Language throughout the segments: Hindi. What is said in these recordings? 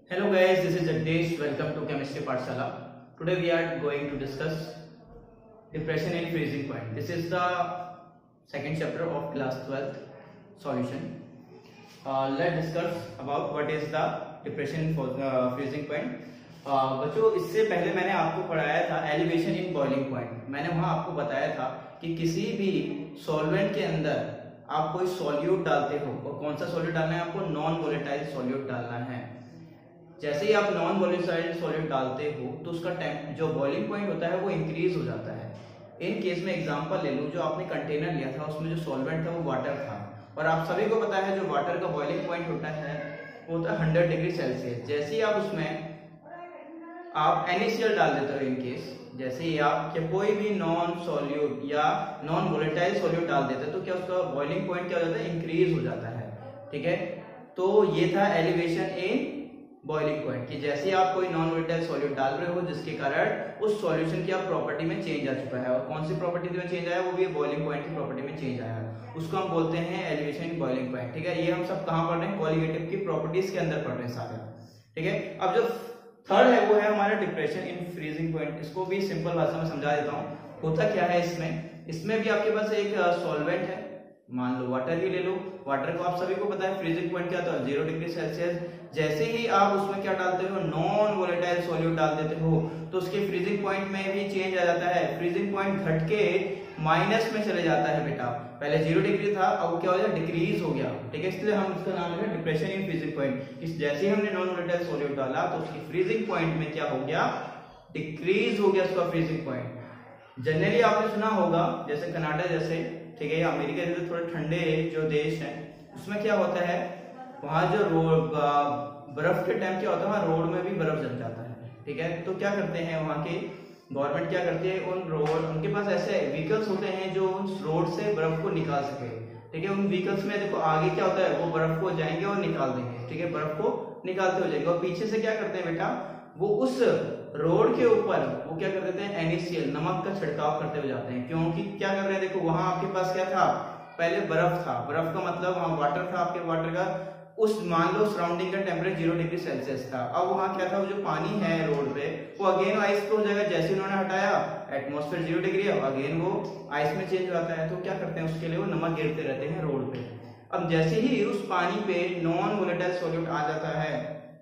Hello guys, this is Jagdish. Welcome to Chemistry Pathshala. Today we are going to discuss depression in freezing point. This is the second chapter of class 12th solution. Let's discuss about what is the depression in freezing point. बच्चों, इससे पहले मैंने आपको पढ़ाया था एलिवेशन इन बॉइलिंग पॉइंट। मैंने वहां आपको बताया था कि किसी भी सॉल्वेंट के अंदर आप कोई सॉल्यूट डालते हो और कौन सा सॉल्यूट डालना है, आपको नॉन वोलेटाइल सॉल्यूट डालना है। जैसे ही आप नॉन वोलेटाइल सॉल्यूट डालते हो तो उसका जो बॉइलिंग पॉइंट होता है वो इंक्रीज हो जाता है। इन केस में एग्जांपल ले लो, जो आपने कंटेनर लिया था उसमें जो सॉल्वेंट था वो वाटर था, और आप सभी को पता है जो वाटर का बॉइलिंग पॉइंट होता है वो होता है 100 डिग्री सेल्सियस। जैसे ही आप उसमें आप NaCl डाल देते हो, इन केस जैसे ही आप कोई भी नॉन सॉल्यूट या नॉन वोलेटाइल सॉल्यूट डाल देते हो तो क्या उसका बॉइलिंग पॉइंट क्या हो जाता है, इंक्रीज हो जाता है। ठीक है, तो ये था एलिवेशन इन बॉइलिंग पॉइंट कि जैसे आप कोई नॉन वोलेटाइल सॉल्यूट डाल रहे हो जिसके कारण उस सॉल्यूशन की आप प्रॉपर्टी में चेंज आ चुका है, और कौन सी प्रॉपर्टी में चेंज आया, वो भी बॉइलिंग पॉइंट की प्रॉपर्टी में चेंज आया है, उसको हम बोलते हैं एलिवेशन इन बॉइलिंग पॉइंट। ठीक है, ये हम सब कहां पढ़ रहे हैं, कोलिगेटिव की प्रॉपर्टीज के अंदर पढ़ रहे हैं सारे। ठीक है, अब जो थर्ड है वो है हमारा डिप्रेशन इन फ्रीजिंग पॉइंट। इसको भी सिंपल भाषा में समझा देता हूँ। होता क्या है इसमें भी आपके पास एक सॉल्वेंट है, मान लो वाटर ही ले लो। वाटर को आप सभी को पता है फ्रीजिंग पॉइंट क्या होता है, 0 डिग्री सेल्सियस। जैसे ही आप उसमें क्या डालते हो, नॉन वोलेटाइल सॉल्यूट डाल देते हो तो उसके फ्रीजिंग पॉइंट में भी चेंज आ जाता है। फ्रीजिंग पॉइंट घट के माइनस में चले जाता है बेटा। पहले 0 डिग्री था, अब क्या हो गया, डिक्रीज हो गया। ठीक है, इसलिए हम इसका नाम है डिप्रेशन इन फ्रीजिंग पॉइंट। जैसे ही हमने नॉन वोलेटाइल सॉल्यूट डाला तो उसकी फ्रीजिंग पॉइंट में क्या हो गया, डिक्रीज हो गया उसका फ्रीजिंग पॉइंट। जनरली आपने सुना होगा जैसे कनाडा जैसे, ठीक है, अमेरिका जैसे थोड़े ठंडे जो देश हैं उसमें क्या होता है, वहां जो बर्फ के टाइम क्या होता है, वहां रोड में भी बर्फ जम जाता है। ठीक है, तो क्या करते हैं वहां की गवर्नमेंट, क्या करती है, उनके पास ऐसे व्हीकल्स होते हैं जो उस रोड से बर्फ को निकाल सके। ठीक है, उन व्हीकल्स में देखो आगे क्या होता है, वो बर्फ को जाएंगे और निकाल देंगे। ठीक है, बर्फ को निकालते हो जाएंगे, और पीछे से क्या करते हैं बेटा, वो उस रोड के ऊपर वो क्या कर देते हैं, NaCl नमक का छिड़काव करते हुए जाते हैं। क्योंकि क्या कर रहे हैं, देखो वहां आपके पास क्या था, पहले बर्फ था, बर्फ का मतलब वहां वाटर था, आपके वाटर का उस मान लो सराउंडिंग का टेम्परेचर 0 डिग्री सेल्सियस था। अब वहां क्या था, वो जो पानी है रोड पे वो अगेन आइस पे हो जाएगा। जैसे उन्होंने हटाया एटमॉस्फेयर 0 डिग्री है, अगेन वो आइस में चेंज हो जाता है। तो क्या करते हैं, उसके लिए वो नमक गिरते रहते हैं रोड पे। अब जैसे ही उस पानी पे नॉन वोलेटाइल सॉल्यूट आ जाता है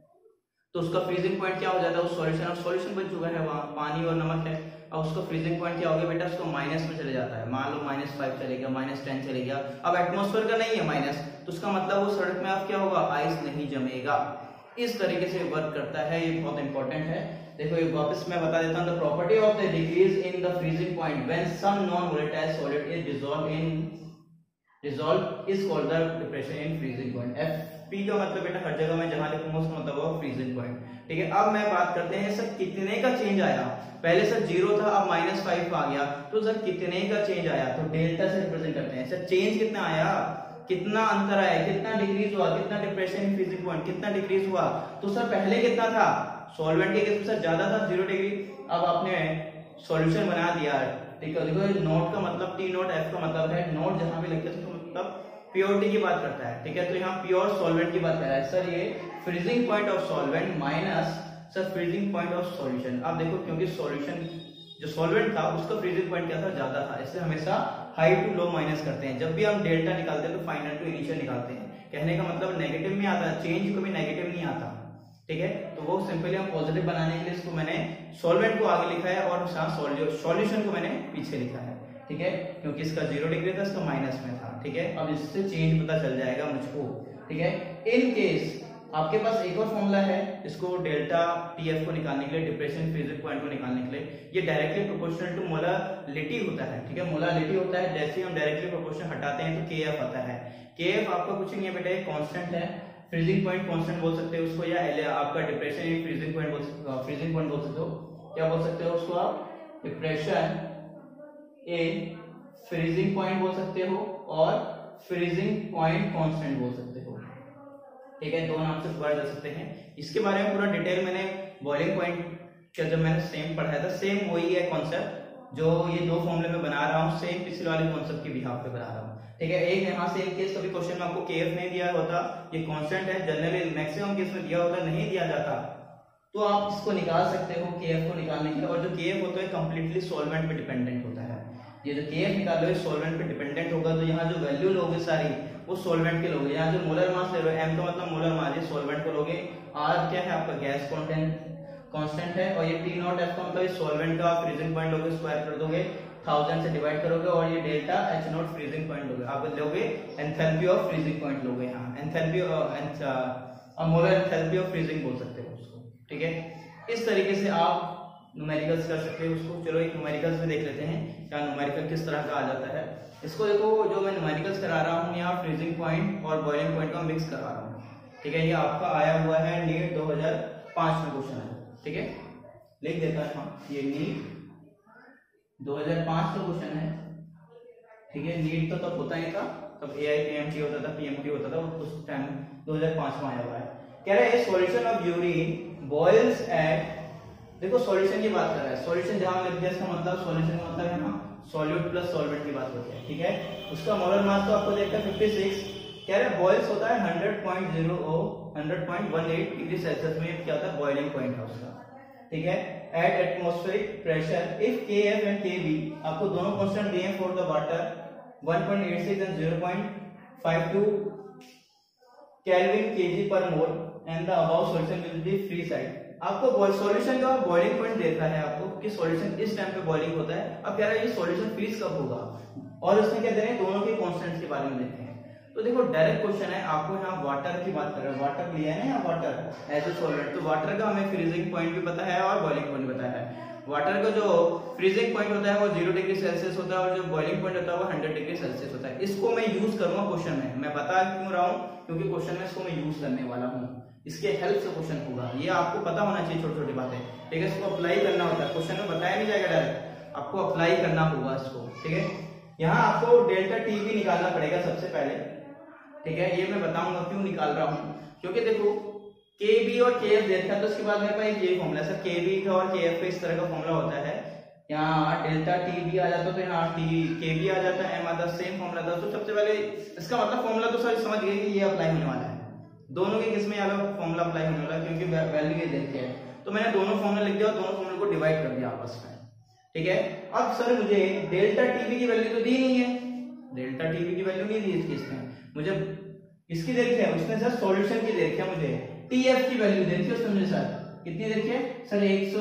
तो उसका फ्रीजिंग पॉइंट क्या हो जाता है, उस सॉल्यूशन बन चुका है, वहां पानी और नमक है। अब उसका फ्रीजिंग पॉइंट क्या हो गया बेटा, उसको माइनस में चले जाता है। मान लो -5 चले गया, -10 चले गया। अब एटमॉस्फेयर का नहीं है माइनस, तो उसका मतलब वो सड़क में अब क्या होगा, आइस नहीं जमेगा। इस तरीके से वर्क करता है, ये बहुत इंपॉर्टेंट है। देखो ये वापस मैं बता देता हूं, the property of the decrease in the freezing point when some non volatile solid is dissolve is called the depression in freezing point. FP का मतलब बेटा हर जगह मैं जहां लिखूंगा उसका मतलब होगा फ्रीजिंग पॉइंट। ठीक है, अब मैं बात करते हैं सर कितने का चेंज आया। पहले सर 0 था, अब -5 आ गया, तो सर कितने का चेंज आया, तो डेल्टा से रिप्रेजेंट करते हैं। सर चेंज कितना आया, कितना अंतर आया, कितना डिक्रीज हुआ, कितना डिप्रेशन इन फ्रीजिंग पॉइंट, कितना डिक्रीज हुआ। तो सर पहले कितना था, सॉल्वेंट के केस में सर ज्यादा था 0 डिग्री, अब आपने सॉल्यूशन बना दिया। ठीक है, देखो नोट का मतलब T नोट, F का मतलब है नोट, जहां भी लिखते हैं तो मतलब प्योरिटी की बात करता है। ठीक है, तो यहाँ प्योर सॉल्वेंट की बात कर रहा है सर। ये freezing point of solvent minus sir freezing point of solution. अब देखो क्योंकि सॉल्यूशन जो सॉल्वेंट था उसका फ्रीजिंग पॉइंट क्या था, ज्यादा था, इसलिए हमेशा हाई टू लो माइनस करते हैं। जब भी हम डेल्टा निकालते हैं तो फाइनल टू इनिशियल निकालते हैं। कहने का मतलब नेगेटिव में आता है, चेंज कभी नेगेटिव नहीं आता। ठीक है, तो वो सिंपली हम पॉजिटिव बनाने के लिए इसको मैंने सॉल्वेंट को आगे लिखा है और सॉल्यूशन को मैंने पीछे लिखा है। ठीक है, क्योंकि इसका 0 डिग्री था, इसका माइनस में था। ठीक है, अब इससे चेंज पता चल जाएगा मुझको। ठीक है, इन केस आपके पास एक और फॉर्मूला है इसको डेल्टा TF को निकालने के लिए, डिप्रेशन फ्रीजिंग पॉइंट को निकालने के लिए। ये डायरेक्टली प्रोपोर्शनल टू मोलालिटी होता है। ठीक है, मोलालिटी होता है, जैसे हम डायरेक्टली प्रोपोर्शनल हटाते हैं तो KF आता है। KF आपका कुछ नहीं है बेटा, एक कांस्टेंट है, फ्रीजिंग पॉइंट कांस्टेंट बोल सकते हो उसको, या आपका डिप्रेशन इन फ्रीजिंग पॉइंट बोल सकते हो। क्या बोल सकते हो उसको आप, डिप्रेशन इन फ्रीजिंग पॉइंट बोल सकते हो और फ्रीजिंग पॉइंट कांस्टेंट बोल सकते हो। ठीक है, दो नाम से पुकारे जा सकते हैं। इसके बारे में पूरा डिटेल मैंने बॉइलिंग पॉइंट का जब मैंने सेम पढ़ाया था, सेम वही है कॉन्सेप्ट, जो ये दो फॉर्मूले में बना रहा हूँ सेम पिछले वाले कॉन्सेप्ट के बिहाफ पे बना रहा हूँ, ठीक है। एक यहाँ से एक केस कभी क्वेश्चन में आपको केएफ नहीं दिया होता, ये कांस्टेंट है, जनरली मैक्सिमम केस में दिया होता, नहीं दिया जाता तो आप इसको निकाल सकते हो केएफ को निकालने के लिए। और जो केएफ होता है कंप्लीटली सॉल्वेंट पे डिपेंडेंट होता है। ये जो केएफ निकाल लो सॉल्वेंट पे डिपेंडेंट होगा, तो यहाँ जो वैल्यू लोगे सारी वो सॉल्वेंट के लोगे। यहाँ जो मोलर मास ले रहे हो, एम का मतलब मोलर मास, ये सॉल्वेंट को लोगे। आर क्या है आपका गैस कांस्टेंट है, और ये टी नॉट एफ का मतलब सॉल्वेंट का फ्रीजिंग पॉइंट लोगे, स्क्वायर कर दोगे, 1000 से डिवाइड करोगे, और ये delta H naught freezing point लोगे। आप लोगे एंथैल्पी ऑफ फ्रीजिंग पॉइंट लोगे, यहाँ एंथैल्पी और मोलर एंथैल्पी ऑफ फ्रीजिंग बोल सकते हो उसको, ठीक है। इस तरीके से आप न्यूमेरिकल्स कर सकते हो उसको। चलो एक न्यूमेरिकल्स में देख लेते हैं क्या न्यूमेरिकल किस तरह का आ जाता है। इसको देखो, जो मैं न्यूमेरिकल्स करा रहा हूँ यहाँ फ्रीजिंग पॉइंट और बॉइलिंग पॉइंट का मिक्स करा रहा हूँ, ठीक है। ये आपका आया हुआ है नीट 2005 में क्वेश्चन है, ठीक है, लिख देता है। हाँ, ये नीट 2005 का क्वेश्चन है, ठीक है। नीट तो तब होता ही था, तब AIPMT होता था, PMT होता था, उस टाइम 2005 में आया हुआ है। कह रहा है solution of urine boils at, देखो सॉल्यूशन की बात कर रहा है, सॉल्यूशन जहां लिख दिया इसका मतलब सॉल्यूशन का मतलब है ना सॉल्यूट प्लस सॉल्वेंट की बात होती है, ठीक है। उसका मोलर मास तो आपको देखा 56, कह रहा है बॉइल्स होता है 100.18 डिग्री सेल्सियस में, क्या होता है बॉइलिंग पॉइंट है उसका, ठीक है। At atmospheric pressure if KF and KB, आपको दोनों कांस्टेंट दिए हैं for the water 1.86 and 0.52 kelvin kg per mole and the above solution will be free side. आपको सॉल्यूशन का बॉइलिंग पॉइंट देखा है आपको कि सॉल्यूशन इस टाइम पे बॉइलिंग होता है। अब कह रहा है ये सॉल्यूशन फ्रीज कब होगा, और उसमें क्या दे रहे हैं दोनों के कांस्टेंट्स के बारे में देखते हैं। तो देखो डायरेक्ट क्वेश्चन है, आपको यहाँ वाटर की बात कर रहे हैं, वाटर लिया है ना यहाँ वाटर एज ए सॉल्वेंट, तो वाटर का हमें फ्रीजिंग पॉइंट भी पता है और बॉइलिंग पॉइंट पता है। वाटर का जो फ्रीजिंग पॉइंट होता है वो 0 डिग्री सेल्सियस होता है, और जो बॉइलिंग पॉइंट होता है वो 100 डिग्री सेल्सियस होता है। इसको मैं यूज करूंगा क्वेश्चन में, मैं बता क्यों रहा हूँ क्योंकि क्वेश्चन में इसको मैं यूज करने वाला हूँ, इसके हेल्प से क्वेश्चन होगा। ये आपको पता होना चाहिए छोटी छोटी बातें, ठीक है। इसको अप्लाई करना होता है, क्वेश्चन में बताया नहीं जाएगा डायरेक्ट, आपको अप्लाई करना होगा इसको, ठीक है। यहाँ आपको डेल्टा टी भी निकालना पड़ेगा सबसे पहले, ठीक है। ये मैं बताऊंगा क्यों निकाल रहा हूँ, क्योंकि देखो KB और KF देखा तो उसके बाद मेरे पास एक ये फॉर्मूला है, KB का और KF का इस तरह का फॉर्मूला होता है। यहाँ डेल्टा टी भी आ जाता तो यहाँ KB आ जाता है, मतलब सेम फॉर्मूला था। तो सबसे पहले इसका मतलब फॉर्मूला तो सर समझ गए कि ये अप्लाई होने वाला है, दोनों के केस में अलग फॉर्मूला अप्लाई होने वाला है क्योंकि वैल्यू ये देते हैं। तो मैंने दोनों फॉर्मूला लिख दिया और दोनों फॉर्मूले को डिवाइड कर दिया आपस में, ठीक है। अब सर मुझे डेल्टा टीवी की वैल्यू तो दी नहीं है, डेल्टा टीवी की वैल्यू नहीं दी इस केस में, मुझे इसकी देखी है, उसने सर सॉल्यूशन की देखी है, मुझे TF की वैल्यू देखी है उसने मुझे सर कितनी देखी है सर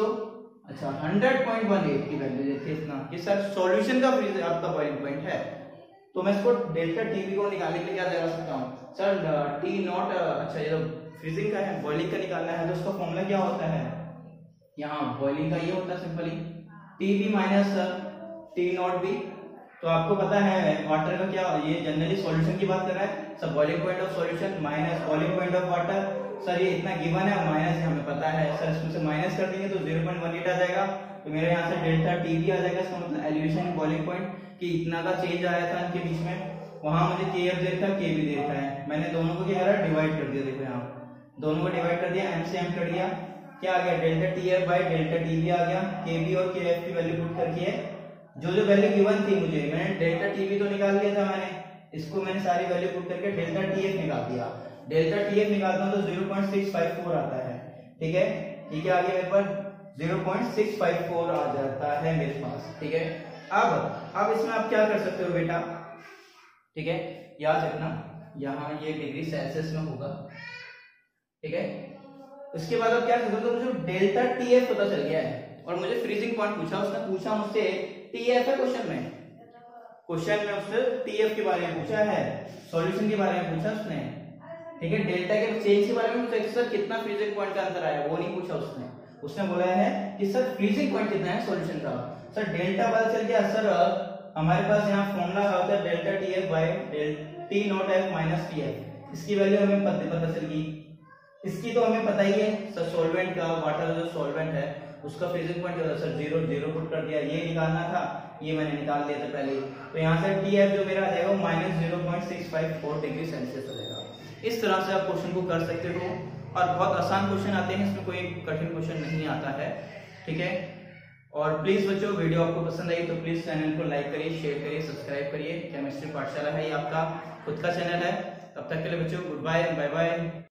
100.18 की वैल्यू देखी है इतना कि सर सॉल्यूशन का फ्रीज आपका बॉइलिंग पॉइंट है। तो मैं इसको डेल्टा टीवी को निकालने के लिए क्या लगा सकता हूँ सर T नॉट, अच्छा ये तो फ्रीजिंग का है, बॉइलिंग का निकालना है, तो उसका फॉर्मूला क्या होता है, यहाँ बॉइलिंग का ये होता है simply TB minus T naught B। तो आपको पता है वाटर का क्या, ये जनरली सॉल्यूशन की बात कर रहा है, सब boiling point of solution minus boiling point of water. Sir ये इतना गिवन है, माइनस हमें पता है सर, इसमें से माइनस कर देंगे तो 0.18 आ जाएगा, तो मेरे यहाँ से डेल्टा TB आ जाएगा। इसका मतलब एलिवेशन बॉइलिंग पॉइंट कि इतना का चेंज आया था इनके बीच में, वहां मुझे KF देखा KB देखा है, मैंने दोनों को क्या करा डिवाइड कर दिया, देखो यहाँ दोनों को डिवाइड कर दिया, M से M कट गया, क्या आ गया delta TF by delta TB आ गया। KB और KF की वैल्यू पुट करके जो जो वैल्यू गिवन थी मुझे, मैंने डेल्टा TB तो निकाल लिया था मैंने, इसको मैंने सारी वैल्यू पुट करके डेल्टा TF निकाल दिया। डेल्टा TF निकालता हूं तो 0.654 आता है, ठीक है, ठीक है, आगे मेरे पास 0.654 आ जाता है मेरे पास, ठीक है। अब इसमें आप क्या कर सकते हो बेटा, ठीक है, याद रखना यहाँ ये डिग्री सेल्सियस में होगा, ठीक है। उसके बाद आप क्या कर सकते हो, मुझे डेल्टा TF पता चल गया है और मुझे फ्रीजिंग पॉइंट पूछा, उसने पूछा मुझसे TF है क्वेश्चन में उसने TF के बारे में पूछा है, सॉल्यूशन के बारे में पूछा उसने, ठीक है। डेल्टा के चेंज के बारे में पूछा सर कितना फ्रीजिंग पॉइंट का अंतर आया, वो नहीं पूछा उसने बोला है कि सर फ्रीजिंग पॉइंट कितना है सॉल्यूशन का। सर डेल्टा पता चल गया सर, हमारे पास यहाँ फॉर्मूला होता है delta TF by T naught F minus TF, इसकी वैल्यू हमें पता चल गई, इसकी तो हमें पता ही है सर, सॉल्वेंट का वाटर जो सॉल्वेंट है उसका फ्रीजिंग पॉइंट होता है सर 0 पुट कर दिया, ये निकालना था, ये मैंने निकाल दिया था पहले, तो यहाँ से TF जो मेरा आ जाएगा माइनस 0.654 डिग्री सेल्सियस हो जाएगा। इस तरह से आप क्वेश्चन को कर सकते हो और बहुत आसान क्वेश्चन आते हैं, इसमें कोई कठिन क्वेश्चन नहीं आता है, ठीक है। और प्लीज बच्चों वीडियो आपको पसंद आई तो प्लीज चैनल को लाइक करिए, शेयर करिए, सब्सक्राइब करिए। केमिस्ट्री पाठशाला है, ये आपका खुद का चैनल है। तब तक के लिए बच्चों गुड बाय, बाय बाय।